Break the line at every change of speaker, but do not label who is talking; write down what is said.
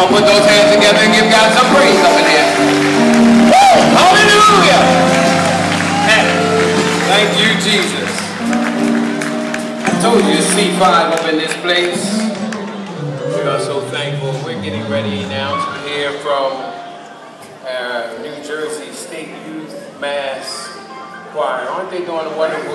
Come on, put those hands together and give God some praise up in here. Woo! Hallelujah! Thank you, Jesus. I told you it's C5 up in this place. We are so thankful. We're getting ready now to hear from New Jersey State Youth Mass Choir. Aren't they doing a wonderful